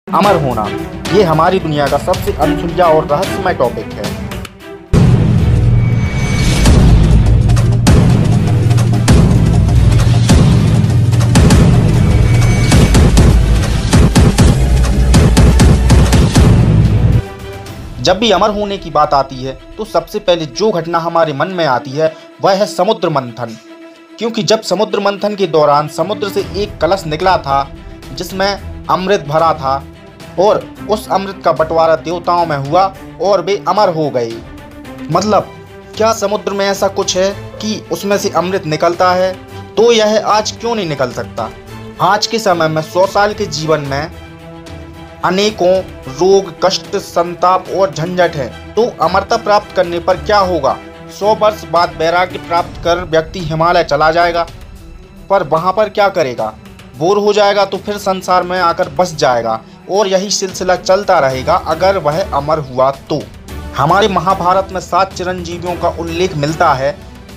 अमर होना, ये हमारी दुनिया का सबसे अनसुलझा और रहस्यमय टॉपिक है। जब भी अमर होने की बात आती है तो सबसे पहले जो घटना हमारे मन में आती है वह है समुद्र मंथन। क्योंकि जब समुद्र मंथन के दौरान समुद्र से एक कलश निकला था जिसमें अमृत भरा था और उस अमृत का बंटवारा देवताओं में हुआ और वे अमर हो गए। मतलब क्या समुद्र में ऐसा कुछ है कि उसमें से अमृत निकलता है? तो यह आज क्यों नहीं निकल सकता? आज के समय में 100 साल के जीवन में अनेकों रोग, कष्ट, संताप और झंझट है, तो अमरता प्राप्त करने पर क्या होगा? 100 वर्ष बाद वैराग्य प्राप्त कर व्यक्ति हिमालय चला जाएगा, पर वहां पर क्या करेगा? बोर हो जाएगा तो फिर संसार में आकर बस जाएगा और यही सिलसिला चलता रहेगा अगर वह अमर हुआ तो। हमारे महाभारत में 7 चिरंजीवियों का उल्लेख मिलता है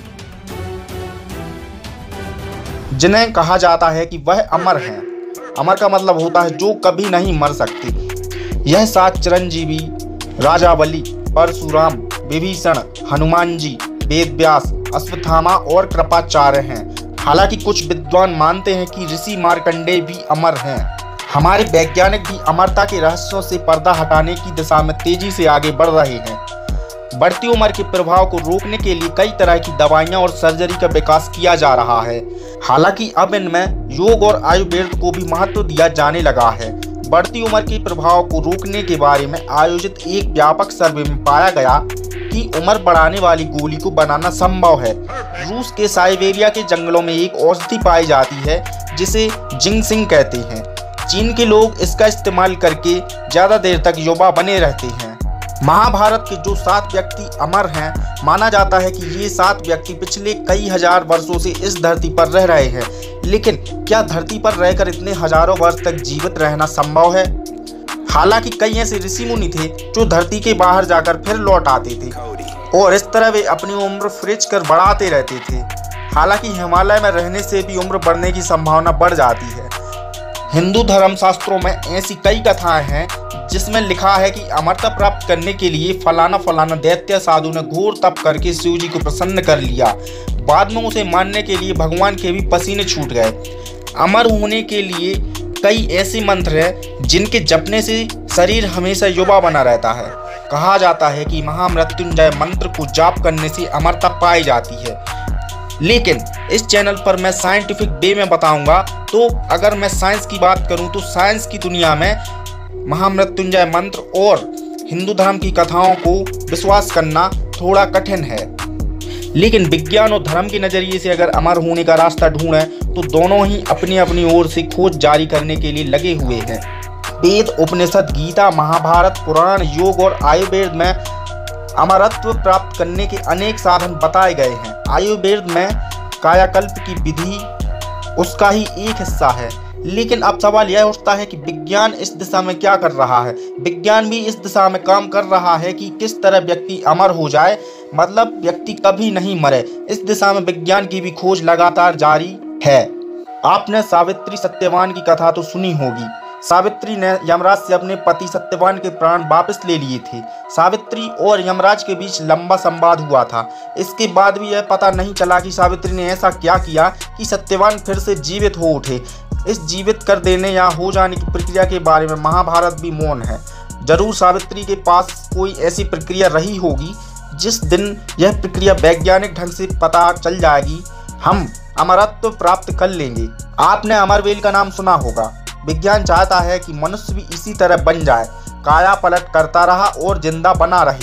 जिन्हें कहा जाता है कि वह अमर हैं। अमर का मतलब होता है जो कभी नहीं मर सकते। यह 7 चिरंजीवी राजा बलि, परशुराम, विभीषण, हनुमान जी, वेदव्यास, अश्वत्थामा और कृपाचार्य हैं। हालांकि कुछ विद्वान मानते हैं कि ऋषि मार्कंडेय भी अमर हैं। हमारे वैज्ञानिक भी अमरता के रहस्यों से पर्दा हटाने की दिशा में तेजी से आगे बढ़ रहे हैं। बढ़ती उम्र के प्रभाव को रोकने के लिए कई तरह की दवाइयां और सर्जरी का विकास किया जा रहा है। हालांकि अब इनमें योग और आयुर्वेद को भी महत्व दिया जाने लगा है। बढ़ती उम्र के प्रभाव को रोकने के बारे में आयोजित एक व्यापक सर्वे में पाया गया कि उम्र बढ़ाने वाली गोली को बनाना संभव है। रूस के साइबेरिया के जंगलों में एक औषधि पाई जाती है जिसे जिंगसिंग कहते हैं। चीन के लोग इसका इस्तेमाल करके ज्यादा देर तक युवा बने रहते हैं। महाभारत के जो 7 व्यक्ति अमर हैं, माना जाता है कि ये 7 व्यक्ति पिछले कई हजार वर्षों से इस धरती पर रह रहे हैं। लेकिन क्या धरती पर रहकर इतने हजारों वर्ष तक जीवित रहना संभव है? हालांकि कई ऐसे ऋषि मुनि थे जो धरती के बाहर जाकर फिर लौट आते थे और इस तरह वे अपनी उम्र फ्रिज कर बढ़ाते रहते थे। हालांकि हिमालय में रहने से भी उम्र बढ़ने की संभावना बढ़ जाती है। हिंदू धर्म शास्त्रों में ऐसी कई कथाएं हैं जिसमें लिखा है कि अमरता प्राप्त करने के लिए फलाना दैत्य साधु ने घोर तप करके शिव जी को प्रसन्न कर लिया। बाद में उसे मानने के लिए भगवान के भी पसीने छूट गए। अमर होने के लिए कई ऐसे मंत्र हैं जिनके जपने से शरीर हमेशा युवा बना रहता है। कहा जाता है कि महामृत्युंजय मंत्र को जाप करने से अमरता पाई जाती है। लेकिन इस चैनल पर मैं साइंटिफिक वे में बताऊंगा, तो अगर मैं साइंस की बात करूं तो साइंस की दुनिया में महामृत्युंजय मंत्र और हिंदू धर्म की कथाओं को विश्वास करना थोड़ा कठिन है। लेकिन विज्ञान और धर्म के नजरिए से अगर अमर होने का रास्ता ढूंढें तो दोनों ही अपनी अपनी ओर से खोज जारी करने के लिए लगे हुए हैं। वेद, उपनिषद, गीता, महाभारत, पुराण, योग और आयुर्वेद में अमरत्व प्राप्त करने के अनेक साधन बताए गए हैं। आयुर्वेद में कायाकल्प की विधि उसका ही एक हिस्सा है। लेकिन अब सवाल यह उठता है कि विज्ञान इस दिशा में क्या कर रहा है? विज्ञान भी इस दिशा में काम कर रहा है कि किस तरह व्यक्ति अमर हो जाए, मतलब व्यक्ति कभी नहीं मरे। इस दिशा में विज्ञान की भी खोज लगातार जारी है। आपने सावित्री सत्यवान की कथा तो सुनी होगी। सावित्री ने यमराज से अपने पति सत्यवान के प्राण वापस ले लिए थे। सावित्री और यमराज के बीच लंबा संवाद हुआ था। इसके बाद भी यह पता नहीं चला कि सावित्री ने ऐसा क्या किया कि सत्यवान फिर से जीवित हो उठे। इस जीवित कर देने या हो जाने की प्रक्रिया के बारे में महाभारत भी मौन है। जरूर सावित्री के पास कोई ऐसी प्रक्रिया रही होगी। जिस दिन यह प्रक्रिया वैज्ञानिक ढंग से पता चल जाएगी, हम अमरत्व प्राप्त कर लेंगे। आपने अमरवेल का नाम सुना होगा। विज्ञान चाहता है कि मनुष्य भी इसी तरह बन जाए, काया पलट करता रहा और जिंदा बना रहे।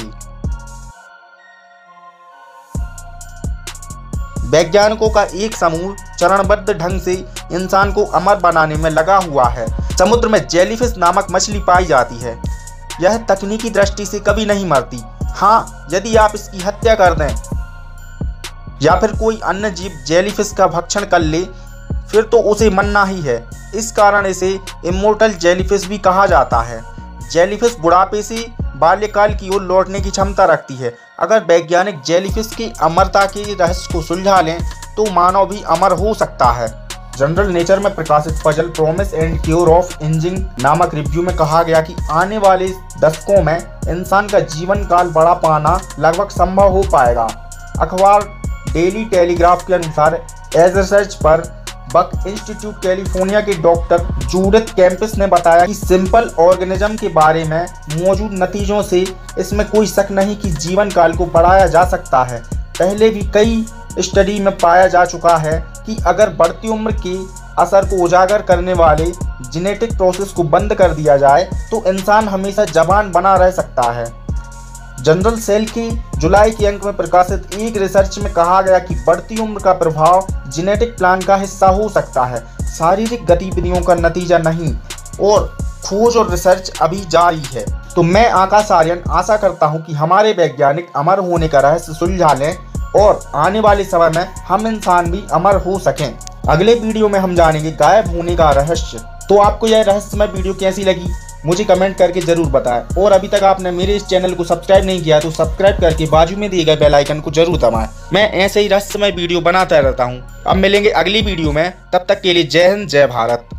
वैज्ञानिकों का एक समूह चरणबद्ध ढंग से इंसान को अमर बनाने में लगा हुआ है। समुद्र में जेलीफिश नामक मछली पाई जाती है। यह तकनीकी दृष्टि से कभी नहीं मरती। हाँ, यदि आप इसकी हत्या कर दें या फिर कोई अन्य जीव जेलीफिश का भक्षण कर ले, फिर तो उसे मरना ही है। इस कारण इसे इमोर्टल जेलीफिश भी कहा जाता है। जेलीफिश बुढ़ापे से बाल्यकाल की ओर लौटने की क्षमता रखती है। अगर वैज्ञानिक जेलीफिश की अमरता के रहस्य को सुलझा लें तो मानव भी अमर हो सकता है। जनरल नेचर में प्रकाशित puzzle promise and cure of ageing नामक रिव्यू में कहा गया कि आने वाले दशकों में इंसान का जीवन काल बढ़ा पाना लगभग संभव हो पाएगा। अखबार डेली टेलीग्राफ के अनुसार एज रिसर्च पर बक इंस्टीट्यूट कैलिफोर्निया के डॉक्टर जूडिथ कैंपस ने बताया कि सिंपल ऑर्गेनिज्म के बारे में मौजूद नतीजों से इसमें कोई शक नहीं कि जीवन काल को बढ़ाया जा सकता है। पहले भी कई स्टडी में पाया जा चुका है कि अगर बढ़ती उम्र के असर को उजागर करने वाले जेनेटिक प्रोसेस को बंद कर दिया जाए तो इंसान हमेशा जवान बना रह सकता है। जनरल सेल के जुलाई के अंक में प्रकाशित एक रिसर्च में कहा गया कि बढ़ती उम्र का प्रभाव जेनेटिक प्लान का हिस्सा हो सकता है, शारीरिक गतिविधियों का नतीजा नहीं, और खोज और रिसर्च अभी जारी है। तो मैं आकाश आर्यन आशा करता हूं कि हमारे वैज्ञानिक अमर होने का रहस्य सुलझा लें और आने वाले समय में हम इंसान भी अमर हो सकें। अगले वीडियो में हम जानेंगे गायब होने का रहस्य। तो आपको यह रहस्यमय वीडियो कैसी लगी मुझे कमेंट करके जरूर बताएं, और अभी तक आपने मेरे इस चैनल को सब्सक्राइब नहीं किया तो सब्सक्राइब करके बाजू में दिए गए बेल आइकन को जरूर दबाएं। मैं ऐसे ही रहस्यमय वीडियो बनाता रहता हूं। अब मिलेंगे अगली वीडियो में, तब तक के लिए जय हिंद जय भारत।